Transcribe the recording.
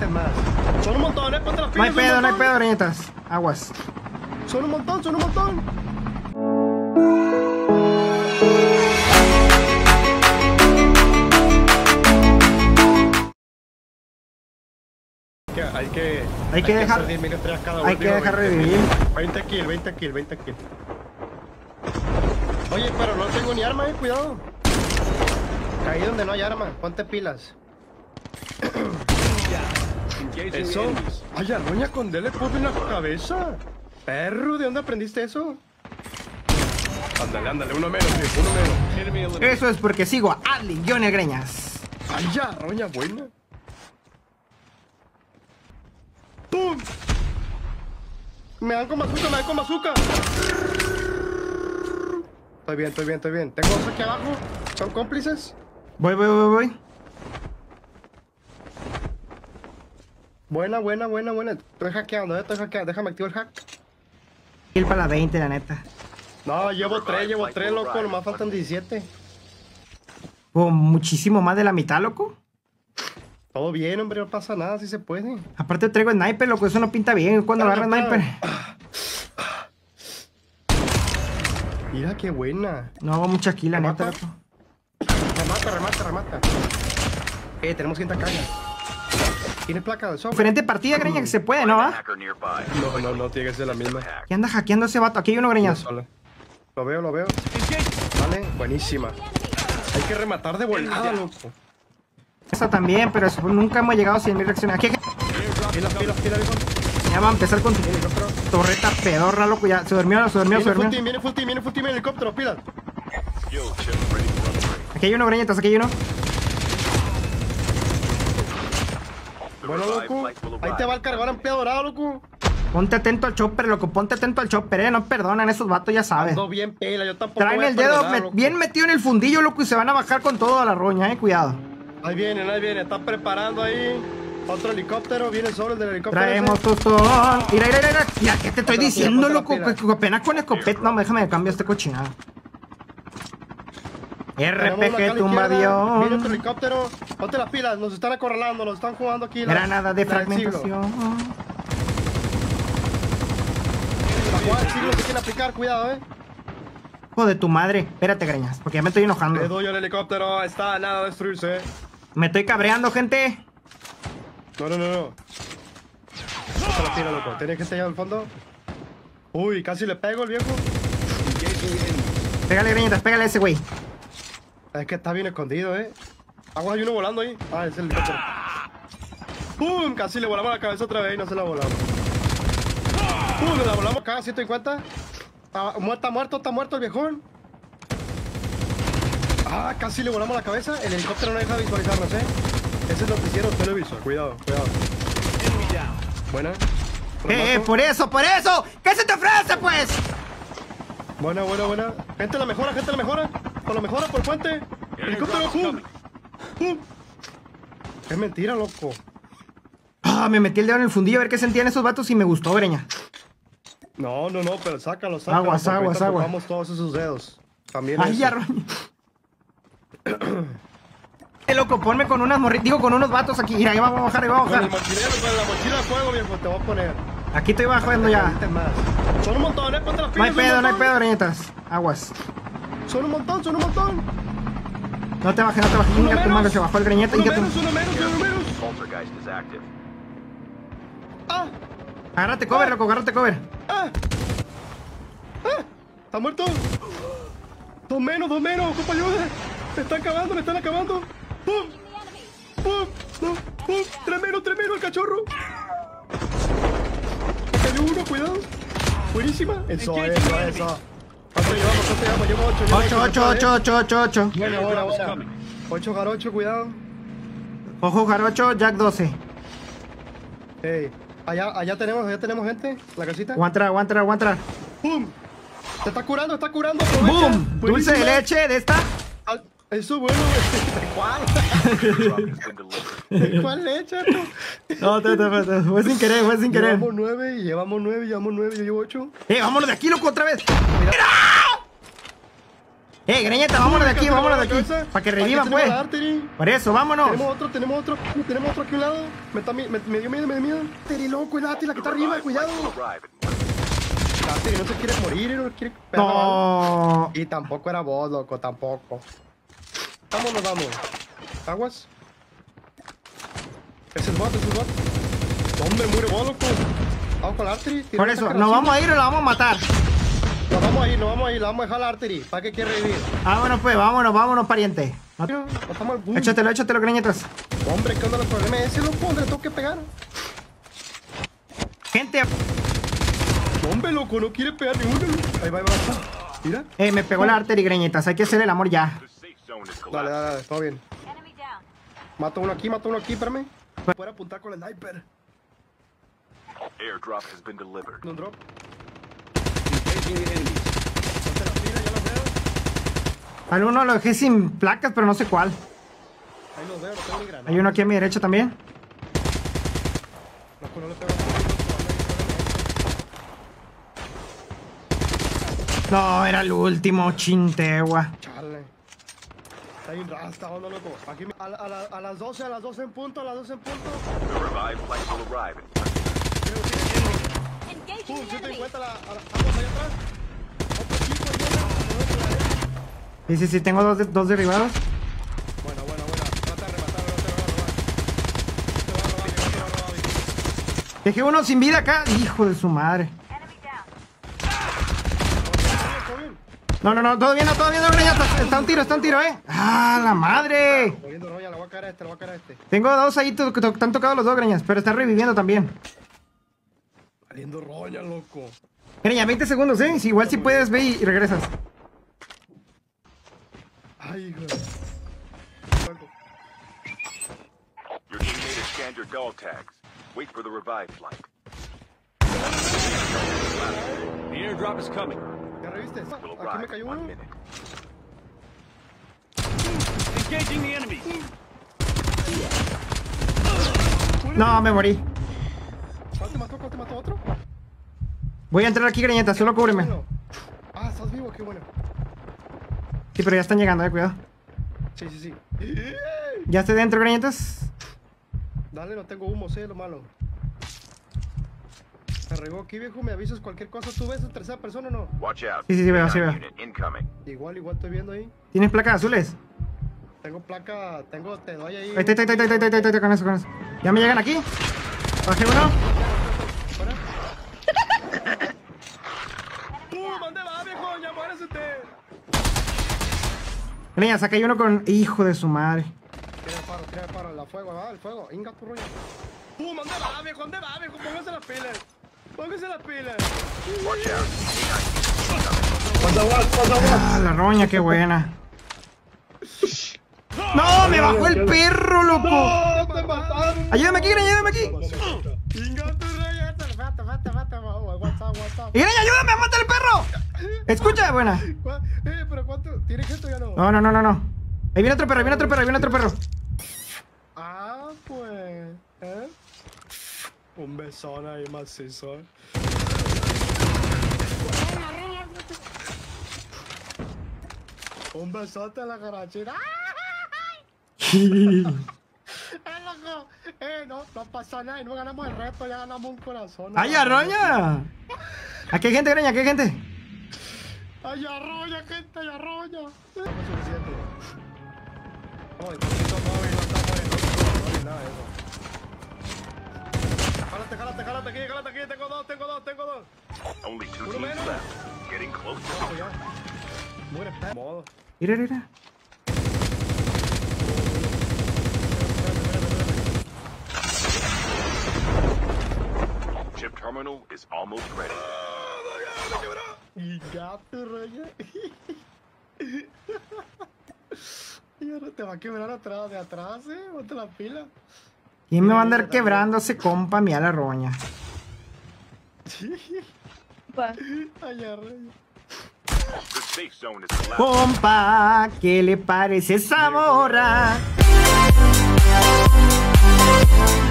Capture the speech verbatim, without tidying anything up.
veinte más. Son un montón, eh, ponte las pilas. No hay pedo, no hay pedo, greñetas. Aguas. Son un montón, son un montón. Que hay que... Hay, hay que dejar... hacer diez mil estrellas cada uno, Hay que digo, dejar veinte revivir. veinte kills, veinte kills, veinte kills. Oye, pero no tengo ni arma, eh, cuidado. Caí donde no hay arma, ponte pilas. Eso. Ay, Aroña con D L P en la cabeza. Perro, ¿de dónde aprendiste eso? Ándale, ándale, uno menos, tío, uno menos. Eso es porque sigo a Adley Johnny Greñas. Ay, ya, Aroña buena. ¡Pum! Me dan con bazooka, me dan con bazooka. Estoy bien, estoy bien, estoy bien. Tengo dos aquí abajo. ¿Son cómplices? Voy, voy, voy, voy. Buena, buena, buena, buena. Estoy hackeando, eh, estoy hackeando. Déjame activar el hack. Ir para la veinte, la neta. No, llevo tres, llevo tres, loco. Nomás faltan diecisiete. Oh, muchísimo más de la mitad, loco. Todo bien, hombre, no pasa nada, si se puede. Aparte traigo sniper, loco, eso no pinta bien cuando agarra sniper. Mira qué buena. No hago mucha kill, la neta, loco. Remata, remata, remata. Eh, tenemos quinta caña. ¿Tienes placa de software? Diferente partida, Greña, que se puede, ¿no? ¿Va? No, no, no, tiene que ser la misma. ¿Qué anda hackeando ese vato? Aquí hay uno, Greñas. Lo veo, lo veo. Vale, buenísima. Hay que rematar de volada, loco. Esa también, pero eso, nunca hemos llegado a cien mil reacciones. Aquí, aquí. Pilas, pilas, pilas, viejo. Ya va a empezar con tu torreta pedorra, loco. Ya se durmió, se durmió, se Viene full durmió. team, viene full team, viene full team en helicóptero, pilas. Aquí hay uno, Greñetas, aquí hay uno. Bueno, loco. Ahí te va el cargador en pie dorado, loco. Ponte atento al chopper, loco. Ponte atento al chopper, eh. No perdonan, esos vatos ya saben. Ando bien pela, yo tampoco. Traen voy a el dedo perdonar, met- loco. bien metido en el fundillo, loco, y se van a bajar con todo a la roña, eh. Cuidado. Ahí vienen, ahí vienen. Están preparando ahí. Otro helicóptero. Viene solo el del helicóptero. Traemos ese. tostón. Mira, mira, mira. Mira, ¿qué te estoy Ponte la diciendo, pila, loco? ponte la Que- pila. Apenas con escopeta. No, déjame de cambio este cochinado. R Tenemos P una acá a G la tumba izquierda, Viene otro avión. helicóptero. Ponte las pilas. Nos están acorralando. Nos están jugando aquí. la- Granada de la del siglo. fragmentación. La jugada del siglo se quiere aplicar. Cuidado, eh. Hijo de tu madre. Espérate, Greñas, porque ya me estoy Le enojando. doy al helicóptero. Está a nada de destruirse, eh. Me estoy cabreando, gente. No, no, no, no. Ponte la pila, loco. ¿Tienes gente allá al fondo? Uy, casi le pego el viejo. Pégale, Greñetas, pégale a ese güey. Es que está bien escondido, eh. Agua, hay uno volando ahí. Ah, es el helicóptero. ¡Pum! Casi le volamos la cabeza otra vez y no se la volamos. ¡Pum! Le la volamos acá, ciento cincuenta. Ah, muerto, muerto, está muerto el viejón. Ah, casi le volamos la cabeza. El helicóptero no deja visualizarnos, eh. Ese es el noticiero televisor. Cuidado, cuidado. Buena. Eh, eh, por eso, por eso. ¿Qué se te ofrece, pues? Buena, buena, buena. Gente la mejora, gente la mejora. Por la mejora, por puente. Helicóptero, pum. Pum. Es mentira, loco. Ah, me metí el dedo en el fundillo a ver qué sentían esos vatos y me gustó, Greña. No, no, no, pero sácalo, sácalo. Aguas, porque aguas, ahorita aguas. ocupamos todos esos dedos. También Ay, ese. ya, roña. Eh, loco, ponme con unas morritas, digo, con unos vatos aquí. Mira, ahí vamos a bajar, ahí vamos a Con el bajar. mochilero, con la mochila de fuego, viejo, te voy a poner. Aquí estoy bajando ya. Ahorita más. Son un montón, eh, ponte las No hay pilas. pedo, un no hay montón. pedo, Greñetas. Aguas. Son un montón, son un montón. No te bajes, no te bajes. Uno Inga tu menos. madre, se bajó el Greñeta. Uno Inga tu- menos, uno menos, uno menos. Ah, Agárrate cover, loco, agárrate cover. ah. Ah, está muerto. Dos menos, dos menos, ocupa ayuda. Me están acabando, me están acabando. ¡Pum! ¡Pum! ¡No! ¡Pum! ¡Tres menos, tres menos el cachorro! Cayó uno, cuidado. Buenísima. Eso, eso, eso. ¿Cuánto llevamos? ¿Cuánto llevamos? Llevo ocho. llevo ocho, ocho, ocho, ocho, ocho, ocho. Buena, buena, buena. ocho garocho, cuidado. Ojo, jarocho, Jack doce. Hey, allá, allá tenemos, allá tenemos gente. La casita. Aguanta, aguanta, aguanta. ¡Pum! Se está curando, está curando. Aprovecha. ¡Boom! Dulce de Buenísima. leche de esta. Ah, eso bueno, ¿de cuál? ¿De cuál leche? No, te, te, te, te, fue sin querer, fue sin querer. Llevamos nueve, llevamos nueve, llevamos nueve, yo llevo ocho. Eh, vámonos de aquí, loco, otra vez. Mira. Eh, Greñeta, vámonos de aquí, Casi le vámonos de vuela aquí. la cabeza. Para que Aquí revivan, tenemos pues. la Artery. Por eso, vámonos. Tenemos otro, tenemos otro, tenemos otro aquí a un lado. Me, está, me, me dio miedo, me dio miedo. Artery, loco, el Artery, la que está arriba, cuidado. El Artery no se quiere morir, no quiere pegar la bala. No. Y tampoco era vos, loco, tampoco. Vámonos, vamos. ¿Aguas? Es el bot, es el bot. Hombre, muere vos, loco. Vamos con la Artery. Por eso, ¿nos vamos a ir o la vamos a matar? Nos vamos a ir, nos vamos a ir, la vamos a dejar a la Artery. ¿Para qué quiere revivir? Vámonos, pues, vámonos, vámonos, pariente. No- No, no estamos al boom. Échatelo, échatelo, Greñetas. Hombre, ¿qué onda el problema? Ese loco, donde le tengo que pegar. Gente, Hombre, loco, no quiere pegar ninguno. Ahí va, ahí va. Mira. eh, me pegó la arteria, Greñetas. Hay que hacer el amor ya. Dale, dale, dale, todo bien. Mato uno aquí, mato uno aquí, espérame. Puedo apuntar con el sniper. Airdrop has been delivered. No drop. Ponte la pila, ya los veo. Al uno lo dejé sin placas, pero no sé cuál. Ahí los veo, no tengo ni granada. Hay uno aquí a mi derecha también. Loco, no le pego. No, era el último, chintegua. Chale. Está bien rasta, onda, loco. Aquí me- a, la- a, la- a las doce, a las doce en punto, a las doce en punto. The revived flight will arrive in Pum, ciento cincuenta a la, a la, vamos allá atrás. Otro equipo, ahí viene. Sí, sí, sí, tengo dos, de- dos derribados. Buena, buena, buena. Trata de rematar, trata de robar, robar. Te va a robar, te va a robar, te va a robar. Dejé uno sin vida acá. Hijo de su madre. ¿Todo bien? No, no, no, todo bien, no, todo bien, no, Greñetas. Está un tiro, está un tiro, eh. ¡Ah, la madre! Moviendo roña, le voy a caer a este, le voy a caer a este. Tengo dos ahí, to- to- te han tocado los dos, Greñas, pero está reviviendo también. Saliendo roña, loco. Greña, veinte segundos, eh. Si igual si puedes, ve y, y regresas. Ay, hijo. Loco. Your teammate has scanned your dog tags. Wait for the revived flight. The airdrop is coming. ¿Ya reviste? Will Aquí me arrive cayó in one uno. minute. Engaging the enemy. No, me morí. ¿Cuál te mató? ¿Cuál te mató otro? Voy a entrar aquí, Greñetas, solo cúbreme. Uno. Ah, estás vivo, qué bueno. Sí, pero ya están llegando, eh, cuidado. Sí, sí, sí. Ya estoy dentro, Greñetas. Dale, no tengo humo, sé lo malo. Me regó aquí, viejo, me avisas cualquier cosa. ¿Tú ves en tercera persona o no? Watch out. Sí, sí, sí, veo, sí, K nine veo. unit incoming. Igual, igual estoy viendo ahí. ¿Tienes placas azules? Tengo placa, tengo, te doy ahí. Ahí está, ahí está, ahí está, ahí está, ahí está, con eso, con eso. Ya me llegan aquí. Bajé uno. Fuera. ¡Pum! ¿Dónde va, viejo? ¡Ya muérese usted! Greñas, saca ahí uno con... Hijo de su madre. Tira el paro, tira el paro, la fuego, va, el fuego. Inga tu rollo. ¡Pum! ¿Dónde va, viejo? ¿Dónde va, viejo? Póngase las pilas. Póngase las pilas. Watch out. Ah, la roña, qué buena. ¡No! ¡Me bajó el perro, loco! ¡No! ¡Te mataron! Ayúdame aquí, Greña, ayúdame aquí. Inga tu rollo. Fata, fata, fata. WhatsApp, WhatsApp. ¡Y Greña, ayúdame, mata el perro! Escucha, buena. ¿Cuá- Eh, pero ¿cuánto? ¿Tiene gente o ya no? No, no, no, no, no. Ahí viene otro perro, ahí viene otro perro, ahí viene otro perro. Ah, pues. ¿Eh? Un besón ahí macizo. Un besote a la garachita. ¡Eh, loco! Eh, no, no pasa nada y no ganamos el reto, ya ganamos un corazón. ¡Ay, arroña! Aquí hay gente, Greña, aquí hay gente. ¡Ay, arroña, gente, ay, arroña! No es suficiente. Vamos, el poquito móvil, no estamos en no hay nada de eso. Jálate, jálate, jálate aquí, jálate aquí, tengo dos, tengo dos, tengo dos. Only two Uno teams menos. left. Getting close to Vamos ya. Muere, pe- modo. Mira, mira. chip terminal is almost ready. Y gato, rollo. Y ahora te va a quebrar atrás, de atrás, eh. Ponte la pila. ¿Quién me va a andar quebrando ese compa, mi a la roña? Ay, arroyo. The safe zone is collapsed. Compa, ¿qué le parece esa morra?